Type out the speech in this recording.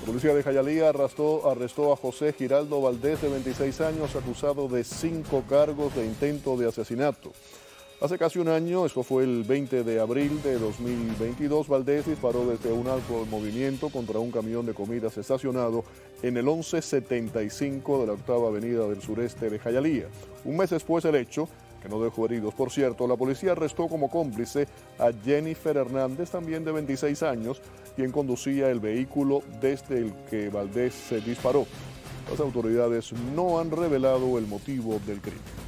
policía de Jayalía arrestó a José Giraldo Valdés, de 26 años, acusado de 5 cargos de intento de asesinato. Hace casi un año, esto fue el 20 de abril de 2022, Valdés disparó desde un alto movimiento contra un camión de comidas estacionado en el 1175 de la 8ª Avenida del sureste de Jayalía. Un mes después del hecho, que no dejó heridos, por cierto, la policía arrestó como cómplice a Jennifer Hernández, también de 26 años, quien conducía el vehículo desde el que Valdés se disparó. Las autoridades no han revelado el motivo del crimen.